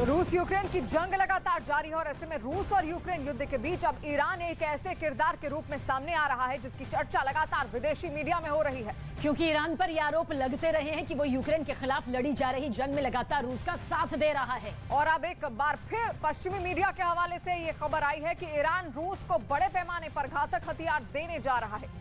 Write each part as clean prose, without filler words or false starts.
रूस यूक्रेन की जंग लगातार जारी है और ऐसे में रूस और यूक्रेन युद्ध के बीच अब ईरान एक ऐसे किरदार के रूप में सामने आ रहा है जिसकी चर्चा लगातार विदेशी मीडिया में हो रही है। क्योंकि ईरान पर ये आरोप लगते रहे हैं कि वो यूक्रेन के खिलाफ लड़ी जा रही जंग में लगातार रूस का साथ दे रहा है। और अब एक बार फिर पश्चिमी मीडिया के हवाले से ये खबर आई है कि ईरान रूस को बड़े पैमाने पर घातक हथियार देने जा रहा है।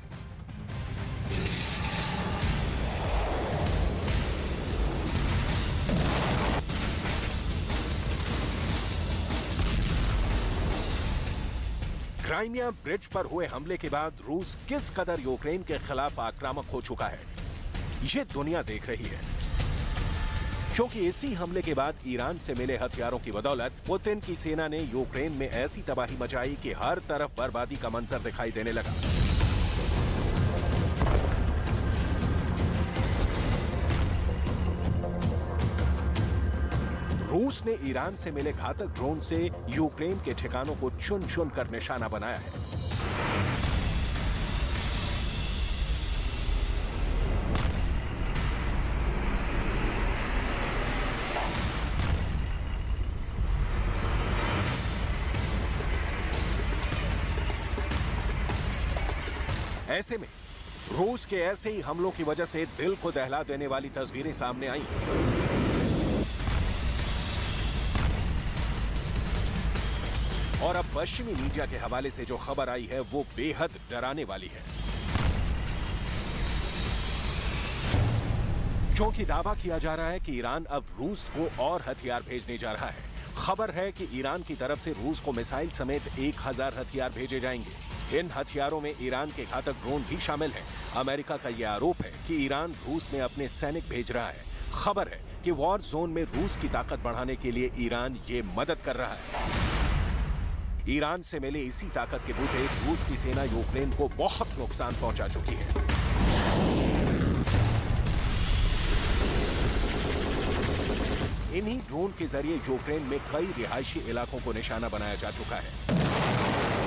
क्राइमिया ब्रिज पर हुए हमले के बाद रूस किस कदर यूक्रेन के खिलाफ आक्रामक हो चुका है, ये दुनिया देख रही है। क्योंकि इसी हमले के बाद ईरान से मिले हथियारों की बदौलत पुतिन की सेना ने यूक्रेन में ऐसी तबाही मचाई कि हर तरफ बर्बादी का मंजर दिखाई देने लगा। रूस ने ईरान से मिले घातक ड्रोन से यूक्रेन के ठिकानों को चुन चुन कर निशाना बनाया है। ऐसे में रूस के ऐसे ही हमलों की वजह से दिल को दहला देने वाली तस्वीरें सामने आई। और अब पश्चिमी मीडिया के हवाले से जो खबर आई है वो बेहद डराने वाली है। क्योंकि दावा किया जा रहा है कि ईरान अब रूस को और हथियार भेजने जा रहा है। खबर है कि ईरान की तरफ से रूस को मिसाइल समेत 1000 हथियार भेजे जाएंगे। इन हथियारों में ईरान के घातक ड्रोन भी शामिल हैं। अमेरिका का यह आरोप है कि ईरान रूस में अपने सैनिक भेज रहा है। खबर है कि वॉर जोन में रूस की ताकत बढ़ाने के लिए ईरान ये मदद कर रहा है। ईरान से मिले इसी ताकत के बूते रूस की सेना यूक्रेन को बहुत नुकसान पहुंचा चुकी है। इन्हीं ड्रोन के जरिए यूक्रेन में कई रिहायशी इलाकों को निशाना बनाया जा चुका है।